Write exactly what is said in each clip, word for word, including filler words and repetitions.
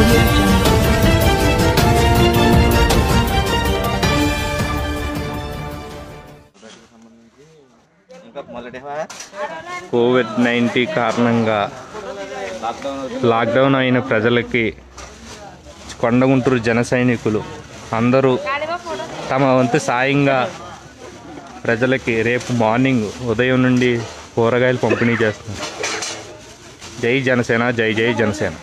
audio jungle. Covid nineteen కారణంగా lockdown అయిన ప్రజలకి కొండగుంటూరు జన సైనికులు అందరూ తమ వంతు సాయంగా ప్రజలకి రేపు మార్నింగ్ ఉదయం నుండి కూరగాయలు పంపిణీ చేస్తున్నారు. జై జనసేన, జై జై జనసేన.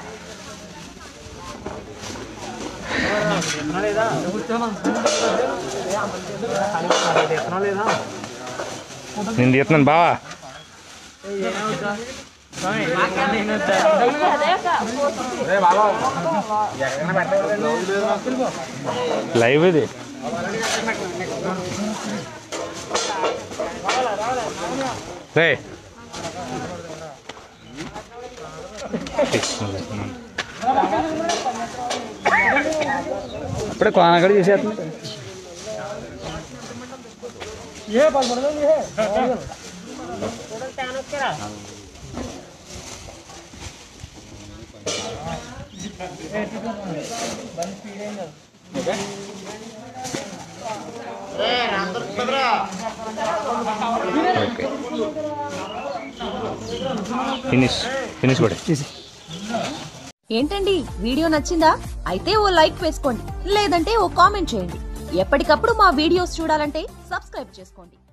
నేను తీస్తున్నాను బావా. లైవ్ ఇది. రే ఇప్పుడే కోనగడ చేసేస్తుంది. ఫినిష్ ఫినిష్ కూడా. ఏంటండి వీడియో నచ్చిందా? అయితే ఓ లైక్ వేసుకోండి, లేదంటే ఓ కామెంట్ చేయండి. ఎప్పటికప్పుడు మా వీడియోస్ చూడాలంటే సబ్స్క్రైబ్ చేసుకోండి.